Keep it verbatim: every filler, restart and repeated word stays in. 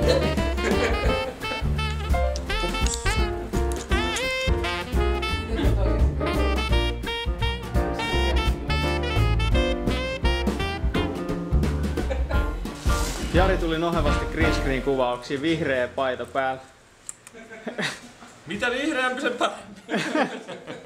Jari tuli nohevasti green screen kuvauksiin, vihreä paita päällä. Mitä vihreämpi se parempi?